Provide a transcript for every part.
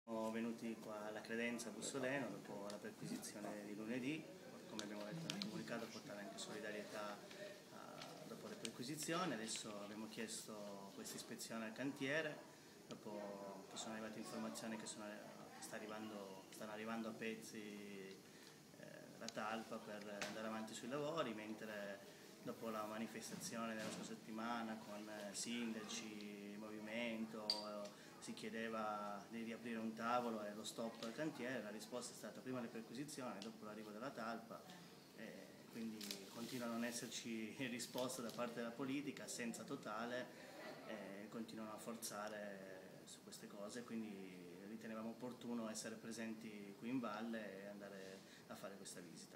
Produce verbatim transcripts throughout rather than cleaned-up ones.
Siamo venuti qua alla credenza a Bussoleno dopo la perquisizione di lunedì, come abbiamo detto nel comunicato, portare anche solidarietà uh, dopo la perquisizione. Adesso abbiamo chiesto questa ispezione al cantiere, dopo che sono arrivate informazioni che, sono, che sta arrivando, stanno arrivando a pezzi eh, la talpa per andare avanti sui lavori, mentre dopo la manifestazione della scorsa settimana con eh, sindaci, movimento, eh, si chiedeva di riaprire un tavolo e lo stop al cantiere, la risposta è stata prima le perquisizioni, dopo l'arrivo della talpa, eh, quindi continua a non esserci risposta da parte della politica, assenza totale, eh, continuano a forzare su queste cose, quindi ritenevamo opportuno essere presenti qui in valle e andare a fare questa visita.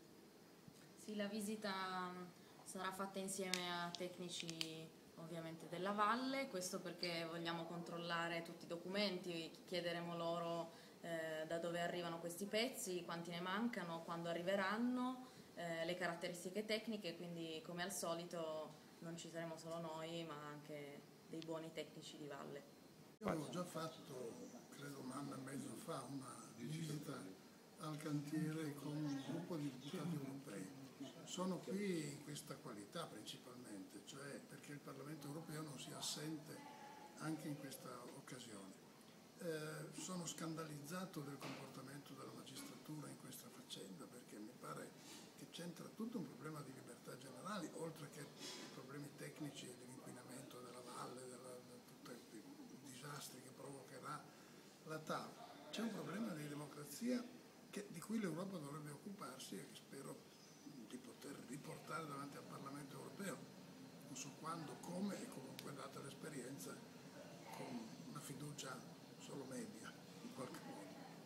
Sì, la visita sarà fatta insieme a tecnici ovviamente della valle, questo perché vogliamo controllare tutti i documenti, chiederemo loro eh, da dove arrivano questi pezzi, quanti ne mancano, quando arriveranno, eh, le caratteristiche tecniche, quindi come al solito non ci saremo solo noi ma anche dei buoni tecnici di valle. Io avevo già fatto, credo un anno e mezzo fa, una visita al cantiere con un gruppo di deputati europei. Sono qui in questa qualità principalmente, cioè perché il Parlamento europeo non sia assente anche in questa occasione. Eh, sono scandalizzato del comportamento della magistratura in questa faccenda perché mi pare che c'entra tutto un problema di libertà generali, oltre che i problemi tecnici dell'inquinamento della valle, della, di tutti i disastri che provocherà la TAV. C'è un problema di democrazia che, di cui l'Europa dovrebbe occuparsi e che spero di poter riportare davanti al Parlamento europeo, non so quando, come e comunque data l'esperienza con una fiducia solo media in qualche modo.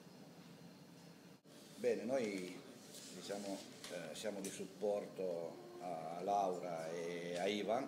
Bene, noi diciamo, eh, siamo di supporto a Laura e a Ivan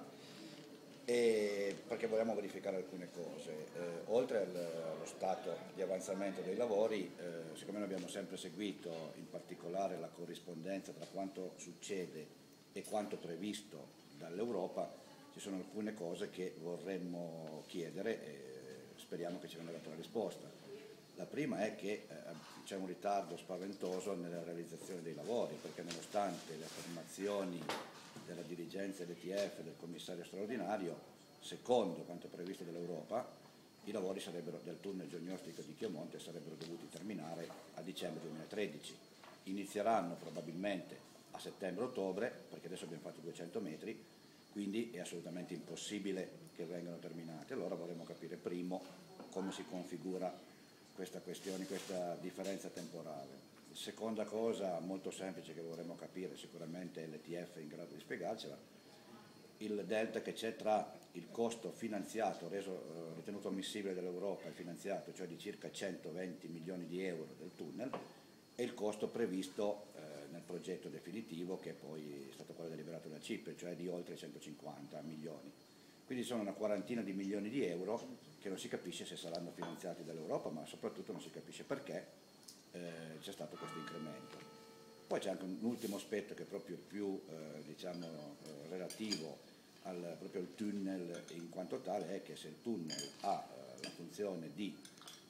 e perché vogliamo verificare alcune cose. Eh, oltre al, allo stato di avanzamento dei lavori, eh, siccome noi abbiamo sempre seguito in particolare la corrispondenza tra quanto succede e quanto previsto dall'Europa, ci sono alcune cose che vorremmo chiedere e speriamo che ci venga data una risposta. La prima è che eh, c'è un ritardo spaventoso nella realizzazione dei lavori, perché nonostante le affermazioni della dirigenza dell'E T F e del commissario straordinario, secondo quanto previsto dall'Europa, i lavori sarebbero, del tunnel geognostico di Chiomonte sarebbero dovuti terminare a dicembre duemilatredici. Inizieranno probabilmente a settembre-ottobre, perché adesso abbiamo fatto duecento metri, quindi è assolutamente impossibile che vengano terminati. Allora vorremmo capire primo come si configura questa questione, questa differenza temporale. La seconda cosa molto semplice che vorremmo capire, sicuramente l'E T F è in grado di spiegarcela, il delta che c'è tra il costo finanziato, reso, eh, ritenuto ammissibile dall'Europa e finanziato, cioè di circa centoventi milioni di euro del tunnel, e il costo previsto eh, nel progetto definitivo, che poi è stato quello deliberato da C I P E, cioè di oltre centocinquanta milioni. Quindi sono una quarantina di milioni di euro che non si capisce se saranno finanziati dall'Europa, ma soprattutto non si capisce perché eh, c'è stato questo incremento. Poi c'è anche un ultimo aspetto che è proprio più eh, diciamo, eh, relativo al, proprio al tunnel in quanto tale, è che se il tunnel ha eh, la funzione di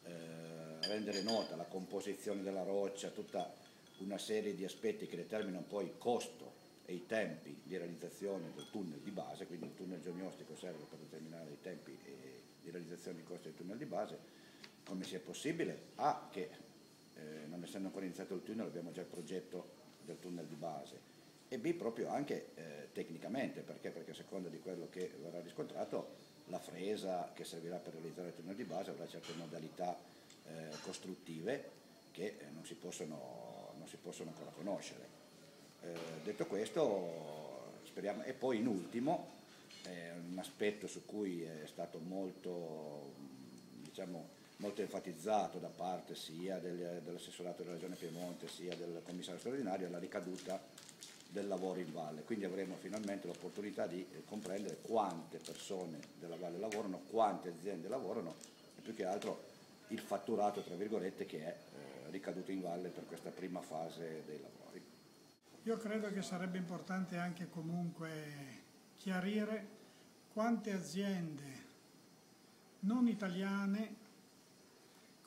eh, rendere nota la composizione della roccia, tutta una serie di aspetti che determinano poi il costo e i tempi di realizzazione del tunnel di base, quindi il tunnel geognostico serve per determinare i tempi di realizzazione dei costi del tunnel di base, come sia possibile? A, che eh, non essendo ancora iniziato il tunnel abbiamo già il progetto del tunnel di base, e B, proprio anche eh, tecnicamente, perché? Perché a seconda di quello che verrà riscontrato, la fresa che servirà per realizzare il tunnel di base avrà certe modalità eh, costruttive che eh, non, si possono, non si possono ancora conoscere. Eh, detto questo, speriamo, e poi in ultimo, eh, un aspetto su cui è stato molto, diciamo, molto enfatizzato da parte sia del, dell'assessorato della Regione Piemonte sia del commissario straordinario, è la ricaduta del lavoro in valle, quindi avremo finalmente l'opportunità di comprendere quante persone della valle lavorano, quante aziende lavorano e più che altro il fatturato, tra virgolette, che è eh, ricaduto in valle per questa prima fase dei lavori. Io credo che sarebbe importante anche comunque chiarire quante aziende non italiane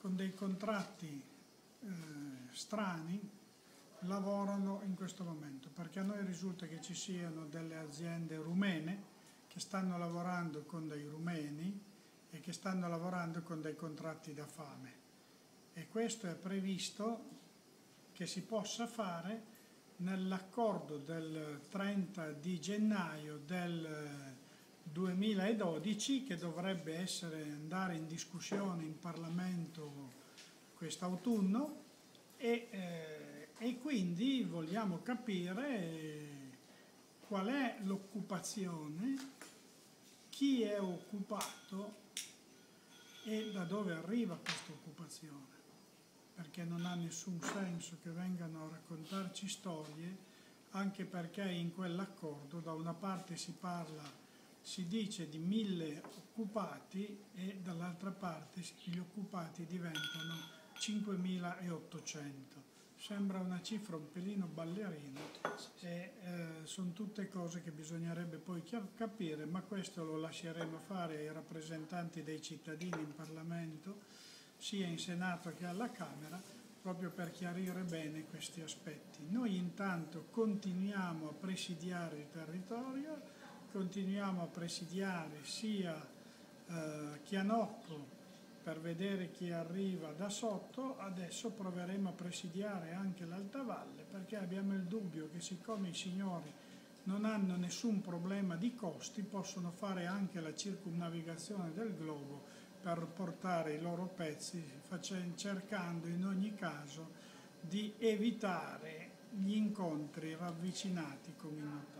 con dei contratti eh, strani lavorano in questo momento, perché a noi risulta che ci siano delle aziende rumene che stanno lavorando con dei rumeni e che stanno lavorando con dei contratti da fame, e questo è previsto che si possa fare nell'accordo del trenta di gennaio del duemiladodici, che dovrebbe essere andare in discussione in Parlamento quest'autunno, e, eh, e quindi vogliamo capire qual è l'occupazione, chi è occupato e da dove arriva questa occupazione, perché non ha nessun senso che vengano a raccontarci storie, anche perché in quell'accordo da una parte si parla, si dice di mille occupati e dall'altra parte gli occupati diventano cinquemilaottocento. Sembra una cifra un pelino ballerina e eh, sono tutte cose che bisognerebbe poi capire, ma questo lo lasceremo fare ai rappresentanti dei cittadini in Parlamento, sia in Senato che alla Camera, proprio per chiarire bene questi aspetti. Noi intanto continuiamo a presidiare il territorio, continuiamo a presidiare sia eh, Chianocco per vedere chi arriva da sotto, adesso proveremo a presidiare anche l'Alta Valle, perché abbiamo il dubbio che siccome i signori non hanno nessun problema di costi, possono fare anche la circumnavigazione del globo per portare i loro pezzi, facendo, cercando in ogni caso di evitare gli incontri ravvicinati come in Ottawa.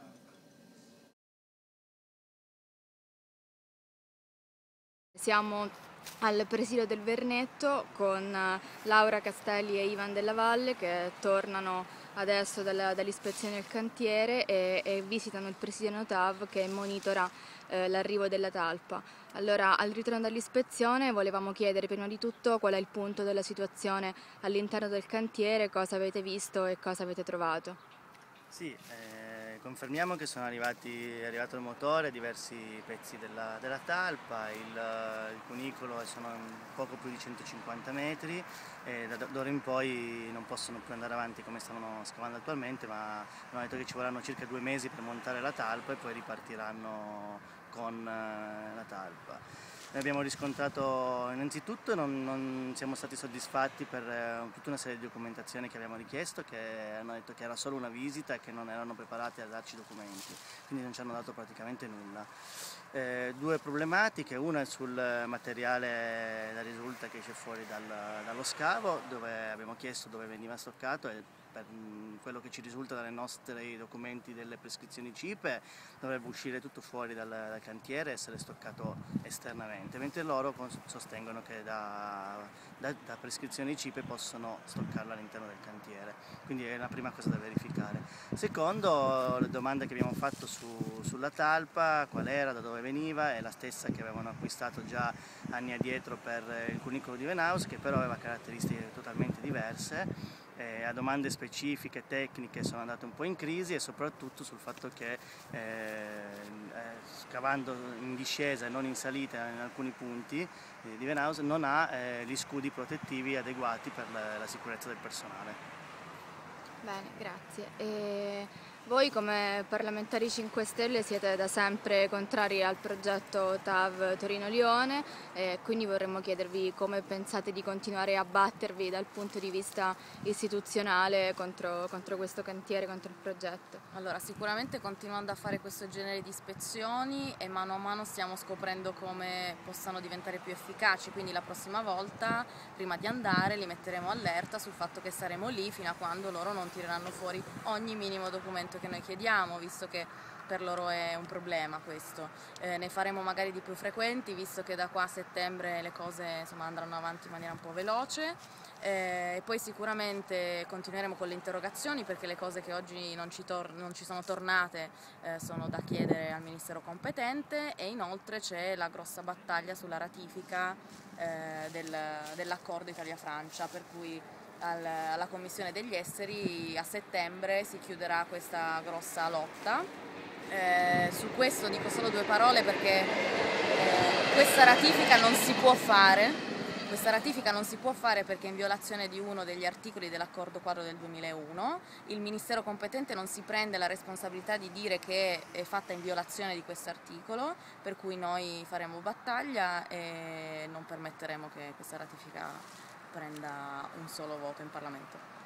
Siamo al presidio del Vernetto con Laura Castelli e Ivan Della Valle, che tornano adesso dall'ispezione del cantiere e, e visitano il presidio Notav che monitora eh, l'arrivo della talpa. Allora, al ritorno dall'ispezione volevamo chiedere prima di tutto qual è il punto della situazione all'interno del cantiere, cosa avete visto e cosa avete trovato. Sì, eh, confermiamo che sono arrivati, è arrivato il motore, diversi pezzi della, della talpa, il, il cunicolo sono poco più di centocinquanta metri e da d'ora in poi non possono più andare avanti come stanno scavando attualmente, ma hanno detto che ci vorranno circa due mesi per montare la talpa e poi ripartiranno con eh, la talpa. Noi abbiamo riscontrato, innanzitutto non, non siamo stati soddisfatti per eh, tutta una serie di documentazioni che abbiamo richiesto, che hanno detto che era solo una visita e che non erano preparati a darci documenti, quindi non ci hanno dato praticamente nulla. Eh, due problematiche, una è sul materiale da risulta che esce fuori dal, dallo scavo, dove abbiamo chiesto dove veniva stoccato e per quello che ci risulta dai nostri documenti delle prescrizioni C I P E dovrebbe uscire tutto fuori dal, dal cantiere e essere stoccato esternamente, mentre loro sostengono che da, da, da prescrizioni C I P E possono stoccarlo all'interno del cantiere, quindi è la prima cosa da verificare. Secondo, le domande che abbiamo fatto su, sulla talpa, qual era, da dove veniva, è la stessa che avevano acquistato già anni addietro per il cunicolo di Venaus, che però aveva caratteristiche totalmente diverse. Eh, a domande specifiche, tecniche, sono andate un po' in crisi, e soprattutto sul fatto che eh, eh, scavando in discesa e non in salita in alcuni punti eh, di Venaus non ha eh, gli scudi protettivi adeguati per la, la sicurezza del personale. Bene, grazie. E voi come parlamentari cinque Stelle siete da sempre contrari al progetto T A V Torino-Lione, e quindi vorremmo chiedervi come pensate di continuare a battervi dal punto di vista istituzionale contro, contro questo cantiere, contro il progetto. Allora, sicuramente continuando a fare questo genere di ispezioni e mano a mano stiamo scoprendo come possano diventare più efficaci, quindi la prossima volta, prima di andare, li metteremo allerta sul fatto che saremo lì fino a quando loro non tireranno fuori ogni minimo documento che noi chiediamo, visto che per loro è un problema questo. Eh, ne faremo magari di più frequenti, visto che da qua a settembre le cose insomma, andranno avanti in maniera un po' veloce. Eh, e poi sicuramente continueremo con le interrogazioni, perché le cose che oggi non ci, non ci sono tornate eh, sono da chiedere al Ministero competente, e inoltre c'è la grossa battaglia sulla ratifica eh, del, dell'accordo Italia-Francia, per cui al, alla Commissione degli Esteri a settembre si chiuderà questa grossa lotta. Eh, su questo dico solo due parole, perché eh, questa ratifica non si può fare Questa ratifica non si può fare perché è in violazione di uno degli articoli dell'accordo quadro del duemilauno, il Ministero competente non si prende la responsabilità di dire che è fatta in violazione di questo articolo, per cui noi faremo battaglia e non permetteremo che questa ratifica prenda un solo voto in Parlamento.